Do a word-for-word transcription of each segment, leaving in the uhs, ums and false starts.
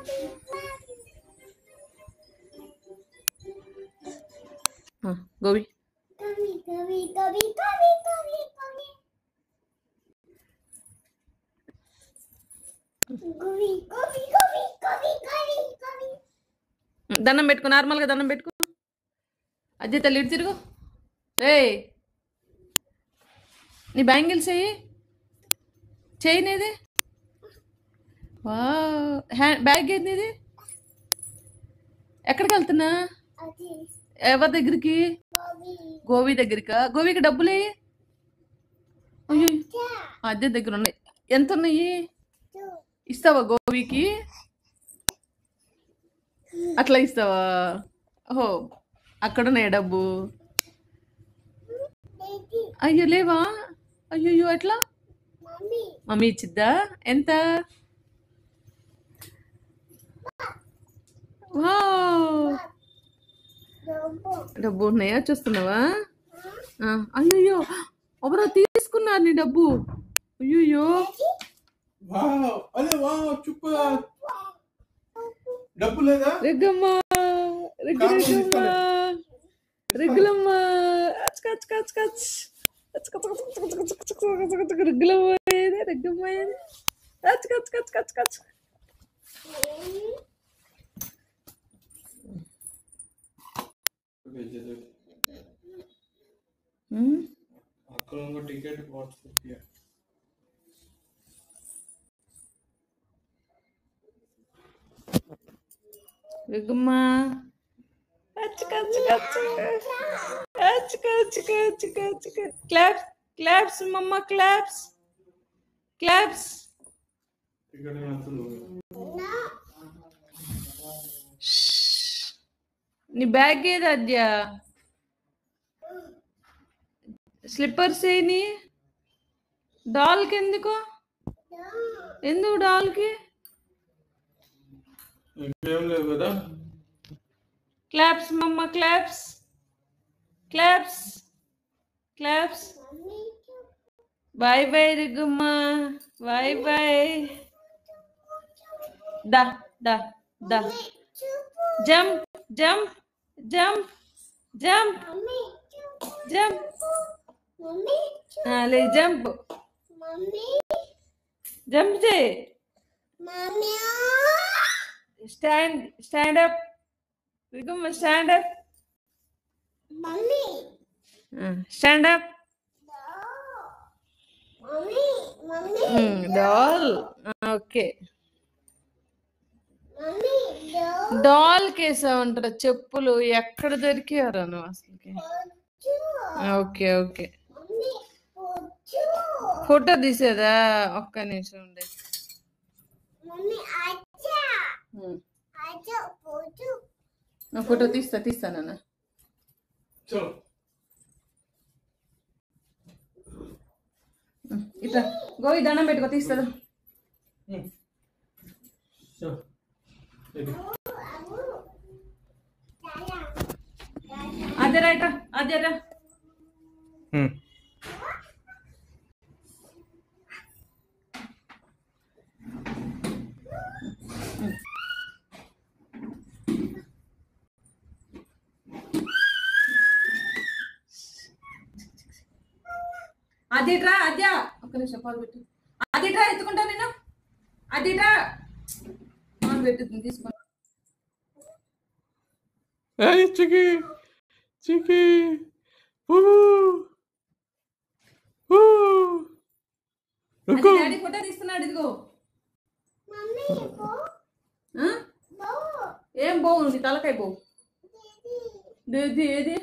గోవి దండం పెట్టుకో, నార్మల్గా దండం పెట్టుకో. అజయ్ తల్లి ఇటు తిరుగు. ఏ నీ బ్యాంగిల్స్ అయ్యి చైన్ ఏది? వా హ్యాండ్ బ్యాగ్ ఏంది ఇది? ఎక్కడికి వెళ్తున్నా? ఎవరి దగ్గరికి? గోవి దగ్గరికా? గోవికి డబ్బులే? అయ్యో అద్దె దగ్గర ఉన్నాయి. ఎంత ఉన్నాయి? ఇస్తావా గోవికి? అట్లా ఇస్తావా? ఓహో అక్కడ ఉన్నాయి డబ్బు. అయ్యో లేవా? అయ్యో ఎట్లా? మమ్మీ ఇచ్చిద్దా? ఎంత? డబ్బు ఉన్నాయా చూస్తున్నావా? అయ్యో ఎవరో తీసుకున్నారు నీ డబ్బు. అయ్యో డబ్బు లేదా? రెగ్గమ్మా రెగ్గమ్మ రెగ్గులమ్మ రెగ్గులమ్మ ఏదే రెగ్గమ్మ ఏది? టికెట్ రెగ్గమ్మ క్లాప్స్ క్లాప్స్ మమ్మ క్లాప్స్ క్లాప్స్. నీ బ్యాగ్ ఏది అద్య? స్లిప్పర్స్ ఏని? డాల్కి ఎందుకు? ఎందుకు డాల్కి? కదా. క్లాప్స్ మమ్మ claps claps claps. Bye bye రిగుమ్మ బాయ్ బాయ్. దా దా దా jump jump jump jump jump లే జంప్ జంప్ చే. స్టాండ్ స్టాండ్ అప్ రిగుమ్మ stand up stand up. Doll okay. Doll కేసా ఉంటారా చెప్పులు? ఎక్కడ దొరికారా నువ్వు అసలుకి? ఓకే ఓకే ఫోటో తీసేదా? ఒక్క నిమిషం ఉండే. ఫోటో తీస్తా తీస్తానన్న. ఇట్లా గోవి దండం పెట్టుకో తీస్తా. అదే రైట అదే రా. అదిట్రా అద్యా ఒక్క నిమిషం పాలు పెట్టు. అదిట్రా ఎత్తుకుంటా నేను. అదిట్రా పెట్టు తీసుకో. చికి చికి డాడీ ఫోటో తీస్తున్నాడు. ఇదిగో ఏం పోవు నీ తలకాయ పోవు. ఏది ఏది?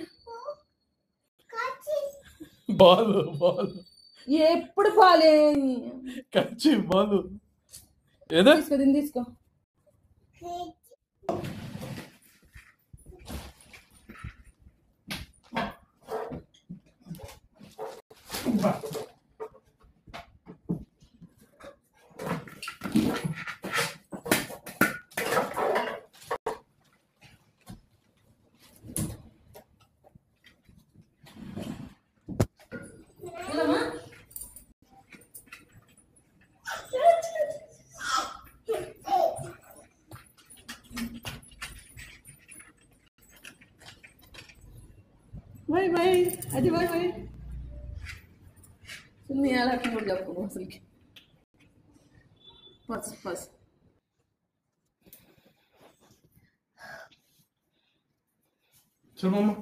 బాలు బాలు ఎప్పుడు బాలే కచ్చి బాలు ఏదో తీసుకో దీన్ని తీసుకో. బాయ్ బాయ్ అది బాయ్ బాయ్ సున్ని ఎలా కూడా చెప్పు అసలుకి పస్ పస్ चल मम्मा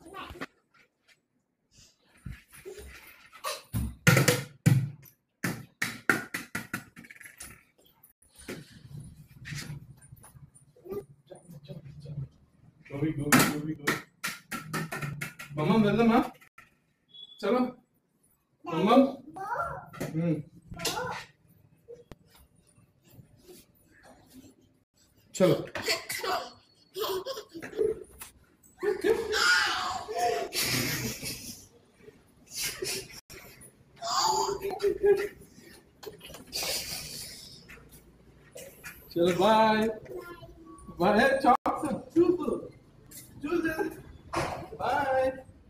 गोभी गोभी गोभी गोभी मम्मा వెళ్దామా चलो मम्मा हम्म चलो चलो बाय बाय चॉक्स चूप चूप बाय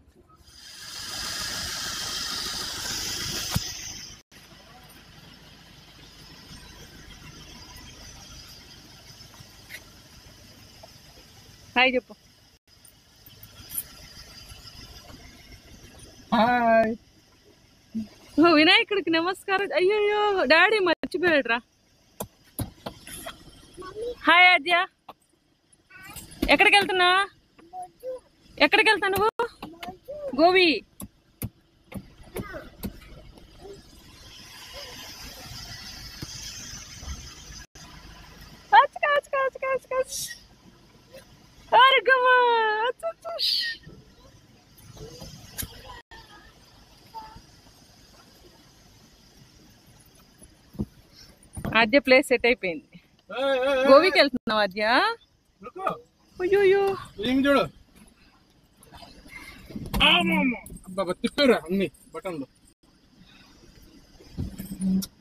హాయ్ చెప్పు हाय ఓ వినాయకుడికి నమస్కారం అయ్యయ్యో డాడీ మర్చిపోయాడు రా హాయ్ ఆద్య ఎక్కడికి వెళ్తున్నా ఎక్కడికి వెళ్తా నువ్వు గోవి ఆద్య ప్లేస్ సెట్ అయిపోయింది గోవికి వెళ్తున్నావు ఆద్య అయ్యో ఏం చూడు అబ్బా తిప్పారా అన్ని బటన్లు